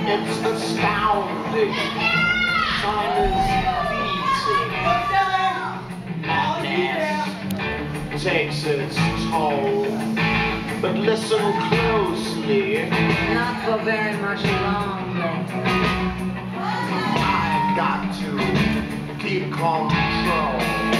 It's astounding. Time is fleeting. Madness takes its toll. But listen closely. Not for very much longer. I've got to keep control.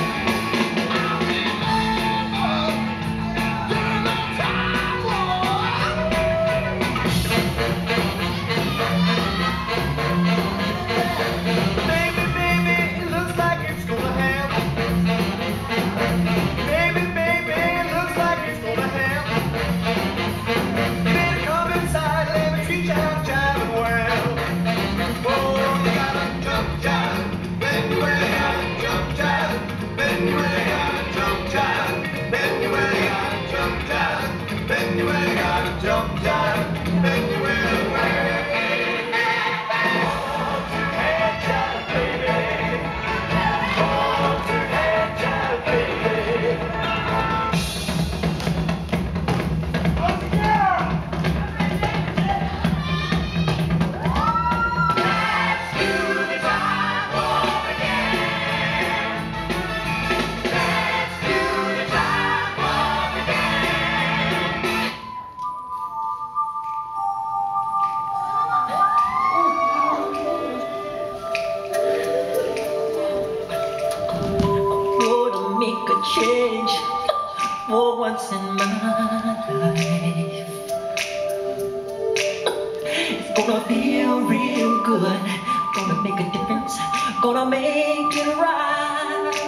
Change for once in my life. It's gonna feel real good. Gonna make a difference. Gonna make it right.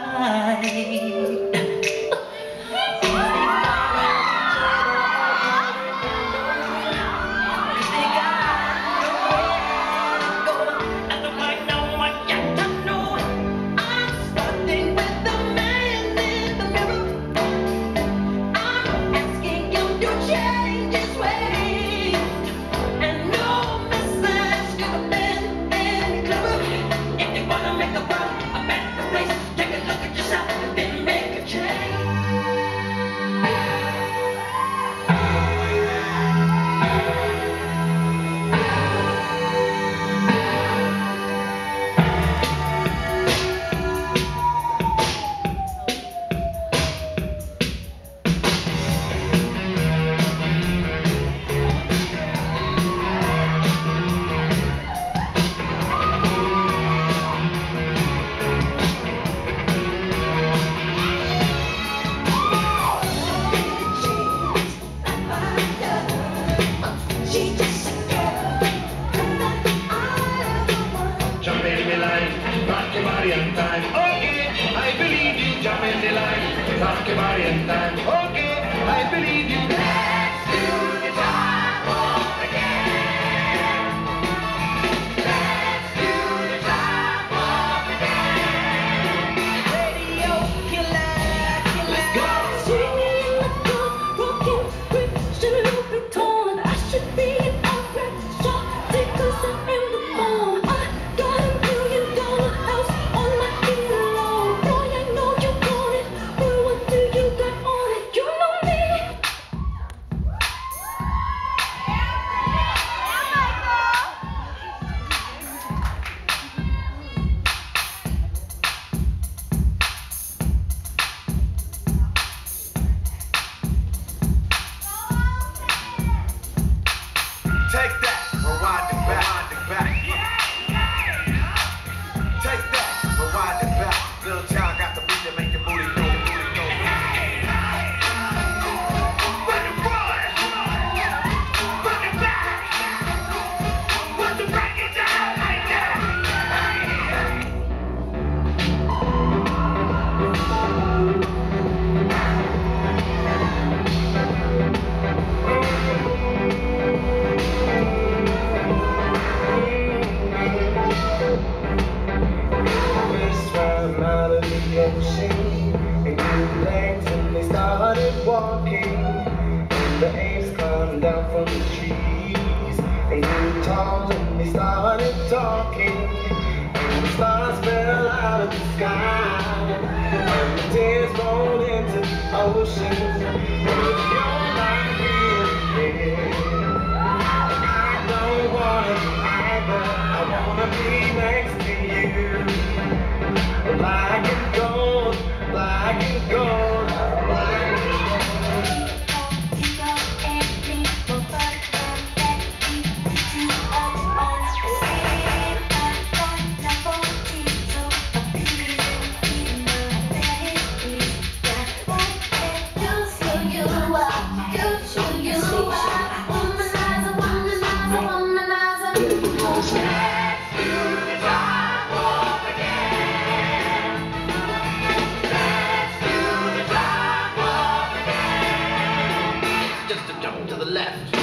Okay, I believe you. Jump in the line. Rock your body in time. Okay, I believe you. Let's do the time warp again. Let's do the time warp again. Radio killer, let's go. Rockin', quick, should be torn. I should be an opera shot. Because I am the phone. I got $1 million house on my pillow. Boy, I know you want it. Boy, what do you got on it? You know me. Take that, rewind it back. Take that, rewind it back. Little child got the beat to make your booty go. Run it forward, run it back. Want to break it down like that. Swam out of the ocean and grew legs when they started walking. And the apes climbed down from the trees and grew tall when they started talking. And the stars fell out of the sky and the tears rolled into the ocean. If you're not really here, I don't wanna left.